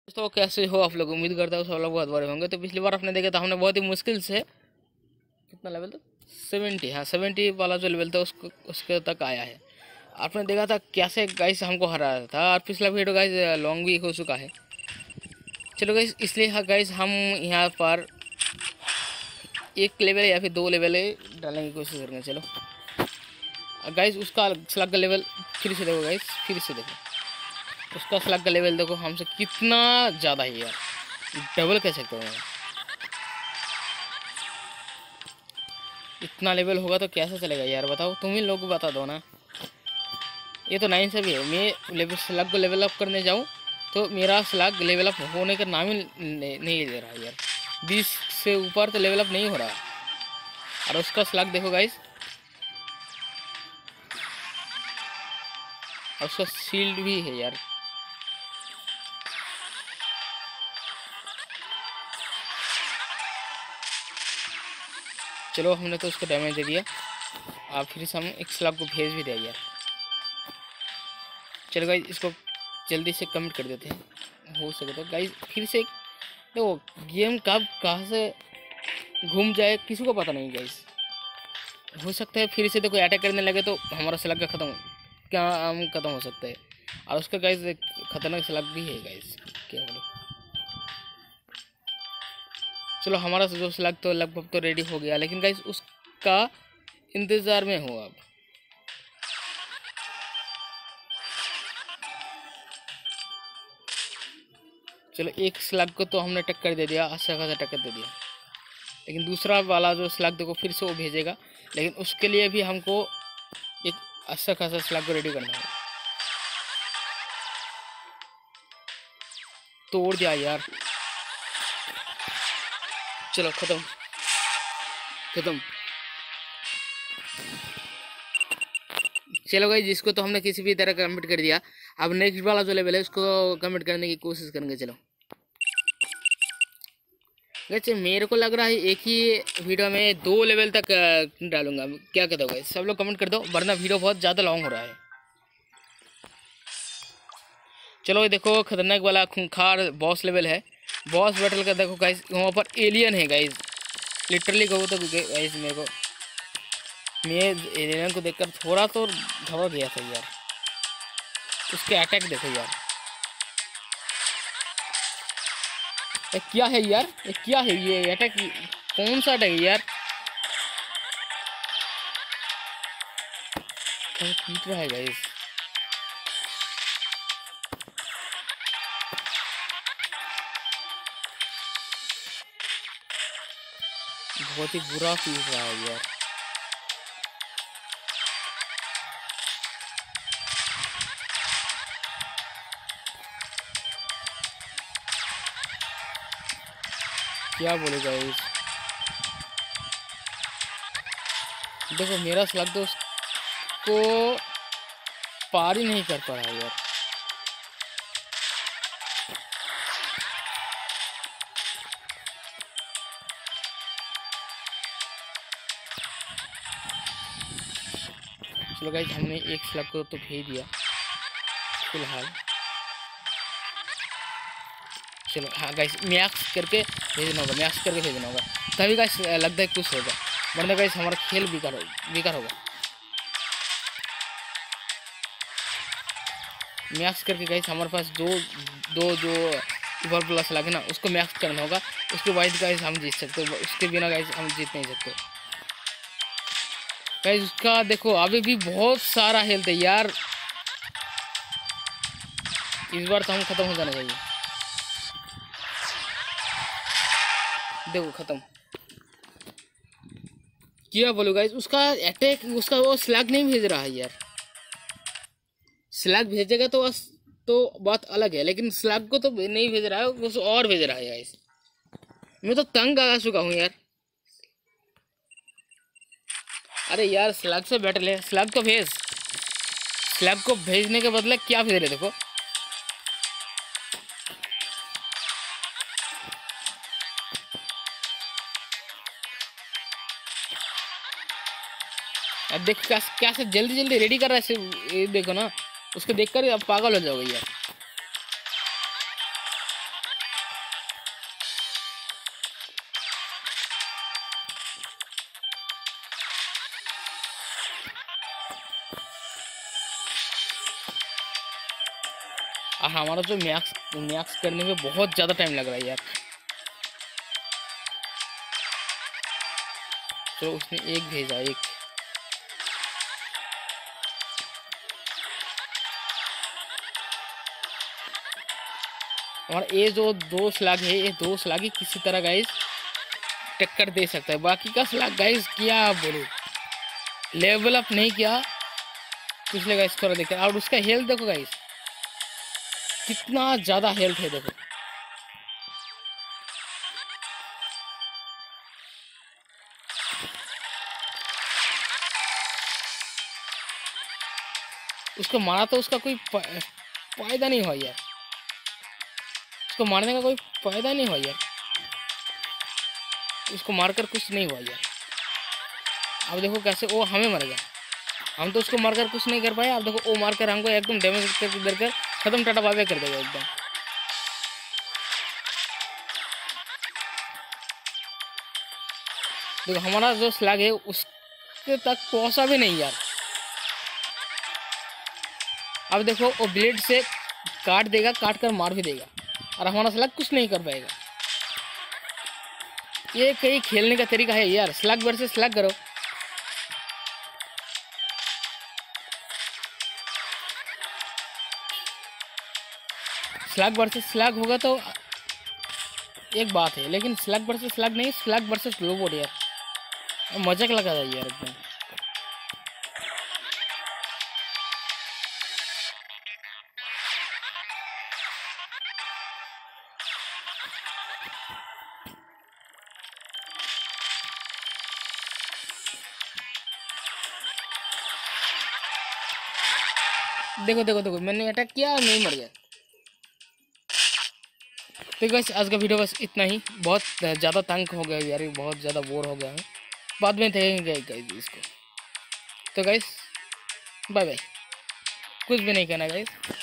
दोस्तों कैसे हो आप लोग। उम्मीद करता हूँ सब लोग बहुत बड़े होंगे। तो पिछली बार आपने देखा था हमने बहुत ही मुश्किल से कितना लेवल था 70, हाँ 70 वाला जो लेवल था उसके तक आया है। आपने देखा था कैसे गाइस हमको हराया था। और पिछला वीडियो गाइस लॉन्ग भी हो चुका है। चलो गाइस इसलिए हाँ गाइस हम यहाँ पर एक लेवल या फिर 2 लेवल डालने की कोशिश करेंगे। चलो गाइस उसका स्लग का लेवल फिर से देखो गाइस, फिर से देखो उसका स्लग का लेवल देखो हमसे कितना ज़्यादा है यार, डबल कह सकते हो। इतना लेवल होगा तो कैसा चलेगा यार, बताओ तुम ही लोग बता दो ना। ये तो 9 से भी है। मैं लेवल स्लग को लेवल अप करने जाऊँ तो मेरा स्लग लेवल अप होने का नाम ही नहीं दे रहा यार। 20 से ऊपर तो लेवल अप नहीं हो रहा। और उसका स्लग देखो गाइस, और उसका शील्ड भी है यार। चलो हमने तो उसको डैमेज दे दिया। अब फिर से हम एक स्लग को भेज भी दिया यार। चलो गाइस इसको जल्दी से कमिट कर देते हैं हो सके तो। गाइस फिर से देखो गेम कब कहाँ से घूम जाए किसी को पता नहीं गाइस। हो सकता है फिर से देखो अटैक करने लगे तो हमारा स्लग का खत्म क्या हम खत्म हो सकता है। और उसका गाइस एक खतरनाक स्लग भी है गाइस, क्या बोलो। चलो हमारा जो स्लग तो लगभग तो रेडी हो गया, लेकिन गाइस उसका इंतज़ार में हो अब। चलो एक स्लग को तो हमने टक्कर दे दिया, अच्छा खासा टक्कर दे दिया। लेकिन दूसरा वाला जो स्लग देखो फिर से वो भेजेगा, लेकिन उसके लिए भी हमको एक अच्छा खासा स्लग को रेडी करना है। तोड़ दिया यार। चलो खत्म खत्म। चलो भाई जिसको तो हमने किसी भी तरह कमिट कर दिया। अब नेक्स्ट वाला जो लेवल है उसको कमिट करने की कोशिश करेंगे। चलो वैसे मेरे को लग रहा है एक ही वीडियो में 2 लेवल तक डालूंगा। क्या कहते हो भाई, सब लोग कमेंट कर दो वरना वीडियो बहुत ज़्यादा लॉन्ग हो रहा है। चलो ये देखो खतरनाक वाला खूंखार बॉस लेवल है। बॉस बैटल का देखो गाइस, वहाँ पर एलियन है गाइस। लिटरली कहो तो गाइस मेरे को, मैं एलियन को देखकर थोड़ा तो घबरा गया था यार। उसके अटैक देखो यार, ये क्या है यार, ये क्या है ये अटैक, कौन सा अटैक है यार। पीट रहा है गाइस। बहुत ही बुरा पीट रहा है यार। क्या बोले गाइस, देखो मेरा स्लग तो उसको पार ही नहीं कर पा रहा यार। चलो गाइस हमने एक स्लग को तो भेज दिया फिलहाल। चलो हाँ गाइस मैक्स करके भेजना होगा, मैक्स करके भेजना होगा तभी गाइस लगता है कुछ होगा, वरना गाइस हमारा खेल बेकार होगा। मैक्स करके गाइस हमारे पास दो जो इवॉल्व प्लस लगे ना उसको मैक्स करना होगा। उसके बाद गाइस हम जीत सकते हो, उसके बिना गाइस हम जीत नहीं सकते गाइस। उसका देखो अभी भी बहुत सारा हेल्थ है यार। इस बार तो हम खत्म हो जाना चाहिए। देखो खत्म। क्या बोलो गाइस, उसका अटैक उसका वो स्लैग नहीं भेज रहा है यार। स्लैग भेजेगा तो बस तो बात अलग है, लेकिन स्लैग को तो नहीं भेज रहा है, कुछ और भेज रहा है गाइस। मैं तो तंग आ चुका हूँ यार। अरे यार स्लैग से बैटल है, स्लैग तो भेज। स्लैग को भेजने के बदले क्या भेज रहे देखो। अब देख कैसे जल्दी जल्दी रेडी कर रहा है, ये देखो ना। उसको देखकर आप पागल हो जाओगे यार। और हमारा जो मैक्स मैक्स करने में बहुत ज़्यादा टाइम लग रहा है यार। तो उसने एक भेजा, एक। हमारा ये जो 2 स्लैग है, ये 2 स्लैग ही किसी तरह गाइस टक्कर दे सकता है। बाकी का स्लैग गाइस क्या बोलूं, लेवल अप नहीं किया पिछले गाइस थोड़ा देखते। और उसका हेल्थ देखो गाइस, कितना ज़्यादा हेल्थ है देखो। उसको मारा तो उसका कोई फायदा नहीं हुआ यार, उसको मारने का कोई फायदा नहीं हुआ यार, उसको मारकर कुछ नहीं हुआ यार। अब देखो कैसे वो हमें मर गया, हम तो उसको मारकर कुछ नहीं कर पाए। अब देखो वो मारकर हमको एकदम डैमेज करके देकर खत्म, टाटा बाय कर देगा एकदम। देखो हमारा जो स्लैग है उसके तक पहुंचा भी नहीं यार। अब देखो वो ब्लेड से काट देगा, काट कर मार भी देगा, और हमारा स्लैग कुछ नहीं कर पाएगा। ये कहीं खेलने का तरीका है यार, स्लैग वर्सेस स्लैग करो। स्लैग वर्सेस स्लैग होगा तो एक बात है, लेकिन स्लैग वर्सेस स्लैग नहीं, स्लैग वर्सेस रोबोट यार, मजाक लगा था यार एकदम। देखो देखो देखो, मैंने अटैक किया और नहीं मर गया। तो गाइस आज का वीडियो बस इतना ही, बहुत ज़्यादा तंग हो गया यार, बहुत ज़्यादा बोर हो गया हूँ। बाद में देखेंगे गाइस इसको। तो गाइस बाय बाय, कुछ भी नहीं कहना गाइस।